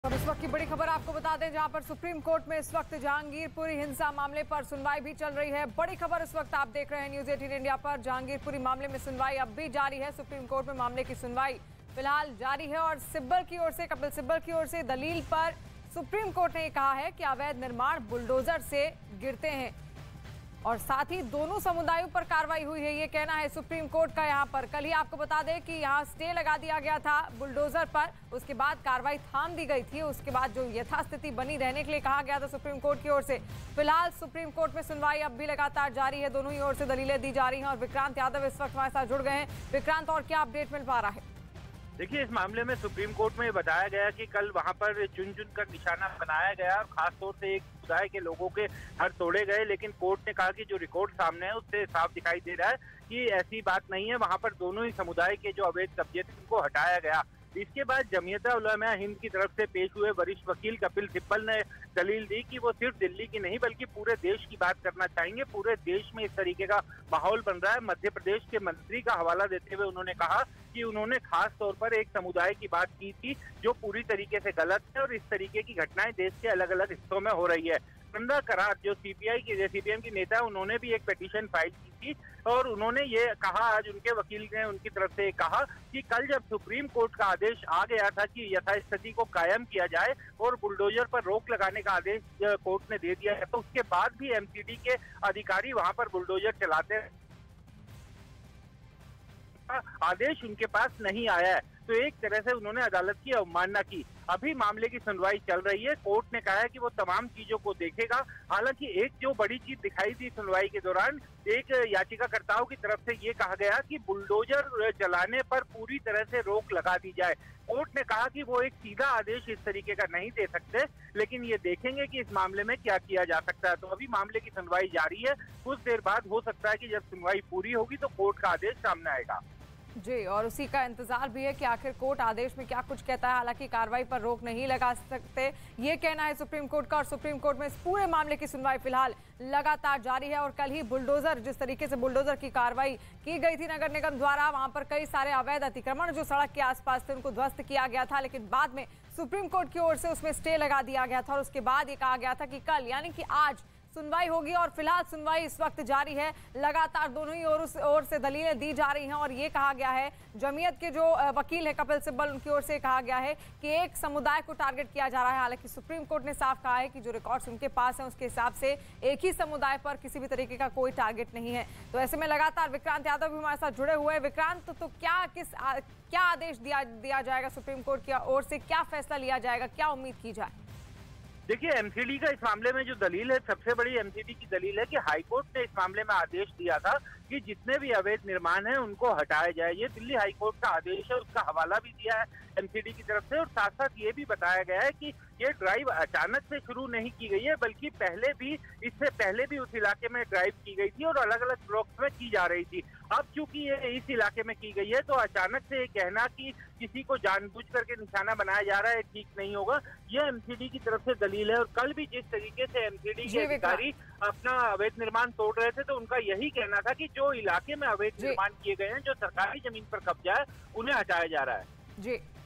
अब इस वक्त की बड़ी खबर आपको बता दें, जहां पर सुप्रीम कोर्ट में इस वक्त जहांगीरपुरी हिंसा मामले पर सुनवाई भी चल रही है। बड़ी खबर इस वक्त आप देख रहे हैं न्यूज 18 इंडिया पर। जहांगीरपुरी मामले में सुनवाई अब भी जारी है। सुप्रीम कोर्ट में मामले की सुनवाई फिलहाल जारी है और सिब्बल की ओर से, कपिल सिब्बल की ओर से दलील पर सुप्रीम कोर्ट ने कहा है कि अवैध निर्माण बुलडोजर से गिरते हैं और साथ ही दोनों समुदायों पर कार्रवाई हुई है, ये कहना है सुप्रीम कोर्ट का। यहाँ पर कल ही आपको बता दें कि यहाँ स्टे लगा दिया गया था बुलडोजर पर, उसके बाद कार्रवाई थाम दी गई थी। उसके बाद जो यथास्थिति बनी रहने के लिए कहा गया था सुप्रीम कोर्ट की ओर से। फिलहाल सुप्रीम कोर्ट में सुनवाई अब भी लगातार जारी है, दोनों ही ओर से दलीलें दी जा रही हैं और विक्रांत यादव इस वक्त हमारे साथ जुड़ गए हैं। विक्रांत, और क्या अपडेट मिल पा रहा है? देखिए, इस मामले में सुप्रीम कोर्ट में बताया गया कि कल वहां पर चुन चुन कर निशाना बनाया गया और खासतौर से एक समुदाय के लोगों के घर तोड़े गए, लेकिन कोर्ट ने कहा कि जो रिकॉर्ड सामने है उससे साफ दिखाई दे रहा है कि ऐसी बात नहीं है। वहां पर दोनों ही समुदाय के जो अवैध कब्जे थे उनको हटाया गया। इसके बाद जमीयत उलमा हिंद की तरफ से पेश हुए वरिष्ठ वकील कपिल सिब्बल ने दलील दी कि वो सिर्फ दिल्ली की नहीं बल्कि पूरे देश की बात करना चाहेंगे। पूरे देश में इस तरीके का माहौल बन रहा है। मध्य प्रदेश के मंत्री का हवाला देते हुए उन्होंने कहा कि उन्होंने खास तौर पर एक समुदाय की बात की थी जो पूरी तरीके से गलत है और इस तरीके की घटनाएं देश के अलग अलग हिस्सों में हो रही है। वृंदा करार जो सीपीएम की नेता है, उन्होंने भी एक पिटीशन फाइल की थी और उन्होंने ये कहा, आज उनके वकील ने उनकी तरफ से कहा कि कल जब सुप्रीम कोर्ट का आदेश आ गया था कि यथास्थिति को कायम किया जाए और बुलडोजर पर रोक लगाने का आदेश कोर्ट ने दे दिया है, तो उसके बाद भी एमसीडी के अधिकारी वहां पर बुलडोजर चलाते हैं, आदेश उनके पास नहीं आया है। तो एक तरह से उन्होंने अदालत की अवमानना की। अभी मामले की सुनवाई चल रही है। कोर्ट ने कहा है कि वो तमाम चीजों को देखेगा। हालांकि एक जो बड़ी चीज दिखाई दी सुनवाई के दौरान, एक याचिकाकर्ताओं की तरफ से ये कहा गया कि बुलडोजर चलाने पर पूरी तरह से रोक लगा दी जाए। कोर्ट ने कहा कि वो एक सीधा आदेश इस तरीके का नहीं दे सकते, लेकिन ये देखेंगे कि इस मामले में क्या किया जा सकता है। तो अभी मामले की सुनवाई जारी है। कुछ देर बाद हो सकता है कि जब सुनवाई पूरी होगी तो कोर्ट का आदेश सामने आएगा। जी, और उसी का इंतजार भी है कि आखिर कोर्ट आदेश में क्या कुछ कहता है। हालांकि कार्रवाई पर रोक नहीं लगा सकते, ये कहना है सुप्रीम कोर्ट का। और सुप्रीम कोर्ट में इस पूरे मामले की सुनवाई फिलहाल लगातार जारी है। और कल ही बुलडोजर, जिस तरीके से बुलडोजर की कार्रवाई की गई थी नगर निगम द्वारा, वहां पर कई सारे अवैध अतिक्रमण जो सड़क के आसपास थे उनको ध्वस्त किया गया था, लेकिन बाद में सुप्रीम कोर्ट की ओर से उसमें स्टे लगा दिया गया था और उसके बाद ये कहा गया था कि कल यानी कि आज सुनवाई होगी। और फिलहाल सुनवाई इस वक्त जारी है। लगातार दोनों ही ओर से दलीलें दी जा रही हैं और ये कहा गया है, जमीयत के जो वकील है कपिल सिब्बल, उनकी ओर से कहा गया है कि एक समुदाय को टारगेट किया जा रहा है। हालांकि सुप्रीम कोर्ट ने साफ कहा है कि जो रिकॉर्ड्स उनके पास हैं उसके हिसाब से एक ही समुदाय पर किसी भी तरीके का कोई टारगेट नहीं है। तो ऐसे में लगातार विक्रांत यादव भी हमारे साथ जुड़े हुए हैं। विक्रांत, तो क्या आदेश दिया जाएगा सुप्रीम कोर्ट की ओर से, क्या फैसला लिया जाएगा, क्या उम्मीद की जाए? देखिए, एमसीडी का इस मामले में जो दलील है, सबसे बड़ी एमसीडी की दलील है कि हाईकोर्ट ने इस मामले में आदेश दिया था कि जितने भी अवैध निर्माण है उनको हटाया जाए। ये दिल्ली हाईकोर्ट का आदेश है, उसका हवाला भी दिया है एमसीडी की तरफ से। और साथ साथ ये भी बताया गया है कि ये ड्राइव अचानक से शुरू नहीं की गई है, बल्कि इससे पहले भी उस इलाके में ड्राइव की गई थी और अलग अलग ब्लॉक्स में की जा रही थी। अब चूंकि ये इस इलाके में की गई है तो अचानक से ये कहना कि किसी को जानबूझ करके निशाना बनाया जा रहा है ठीक नहीं होगा। ये एमसीडी की तरफ से दलील है। और कल भी जिस तरीके से एमसीडी के अधिकारी अपना अवैध निर्माण तोड़ रहे थे, तो उनका यही कहना था कि जो इलाके में अवैध निर्माण किए गए हैं, जो सरकारी जमीन पर कब्जा है, उन्हें हटाया जा रहा है। जी।